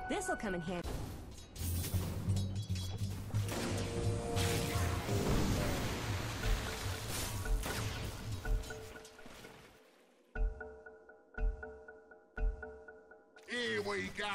This'll come in handy. Here we go!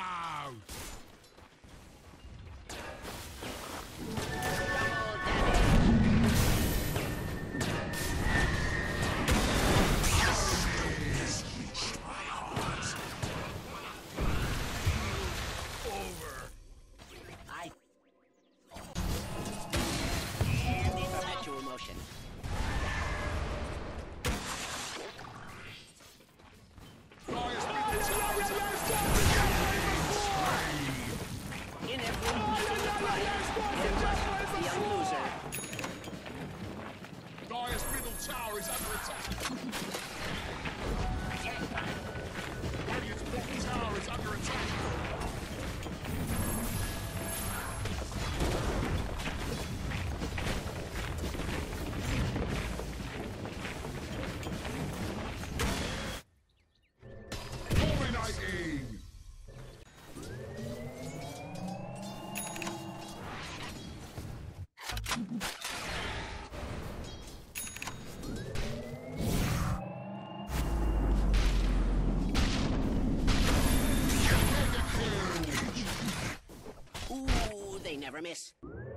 Never miss.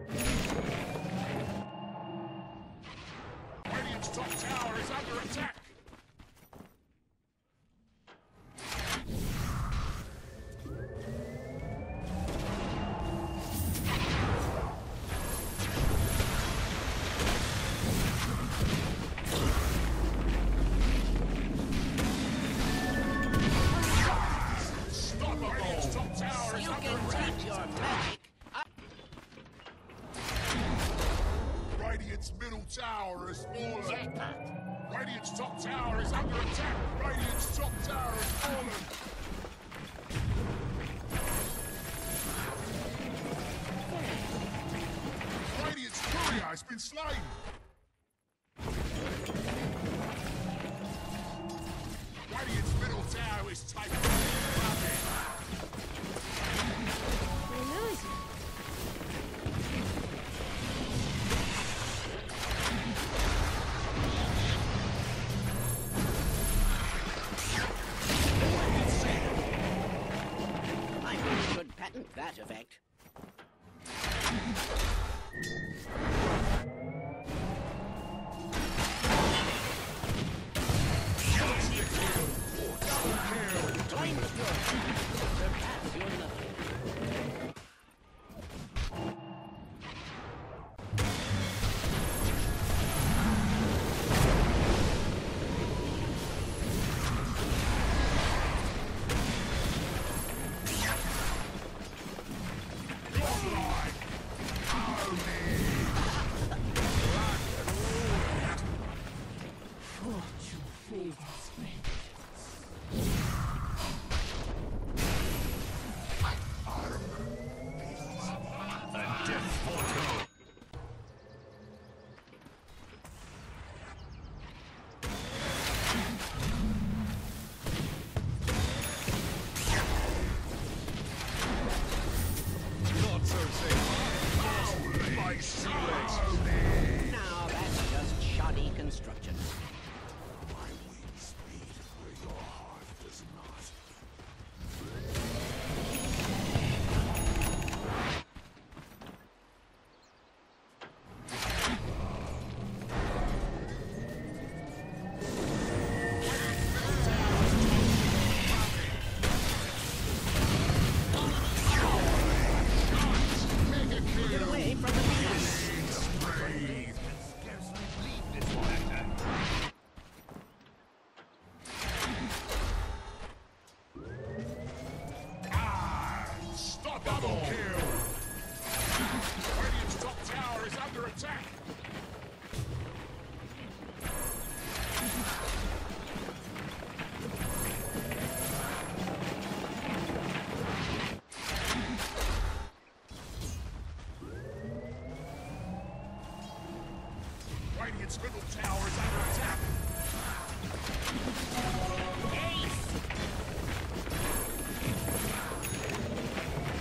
Radiant's top tower is under attack. Tower is fallen. Radiant's top tower is under attack. Radiant's top tower is fallen. Radiant's courier has been slain. Radiant's middle tower is taken. That effect. Now that's just shoddy construction. My wings speed where your heart does not. Get away from the Double kill! Radiant's top tower is under attack! Radiant's middle tower is under attack! Ace!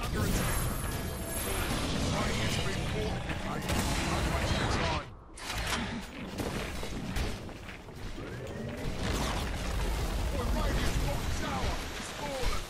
under attack. Radiant's been fortified. Don't waste your time. Boy, Radiant's bottom tower is fallen.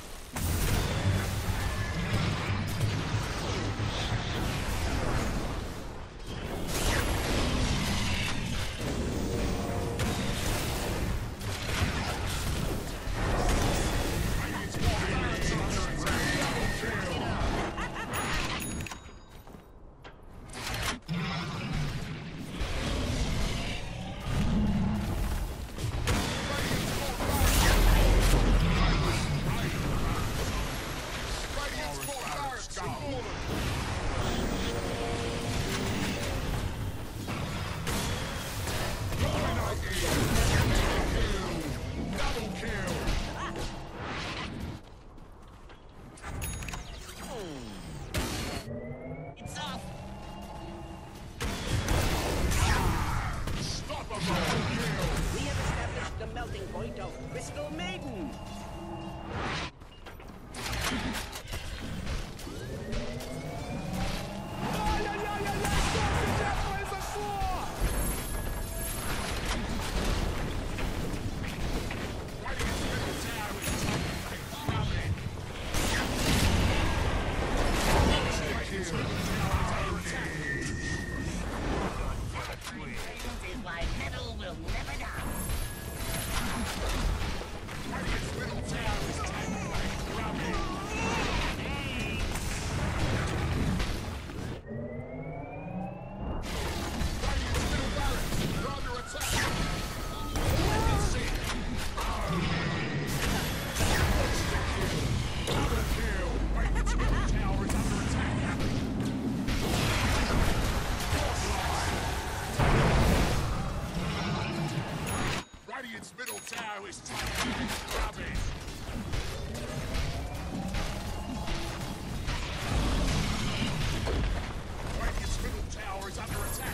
It's off. We have established the melting point of Crystal Maiden. This is why metal will never die. Radiant's middle tower is taken. Grab it. Radiant's middle tower is under attack.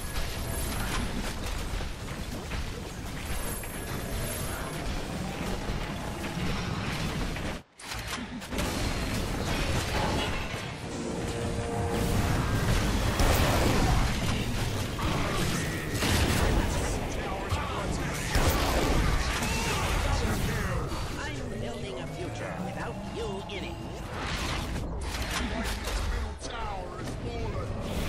I'm building a future without you in it. Radiant's middle tower is fallen.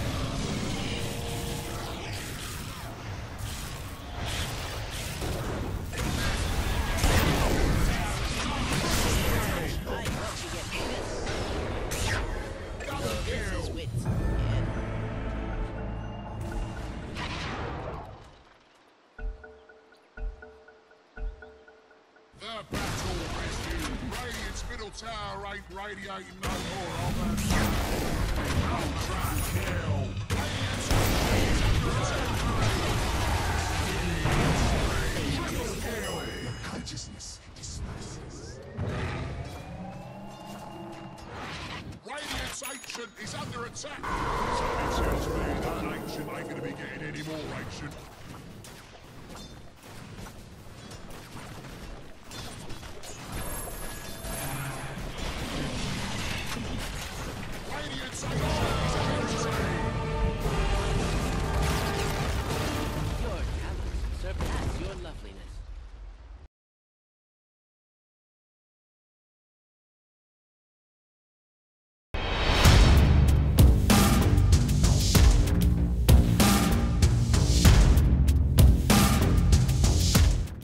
I hope you get this. This is wits. Yeah. The battle rescue. Radiant's middle tower ain't radiating no more. Ultra kill. Radiant's is under attack. Triple kill. Consciousness disperses. Radiant's ancient is under attack. So it tells me that ancient ain't gonna be getting any more ancient. Radiant's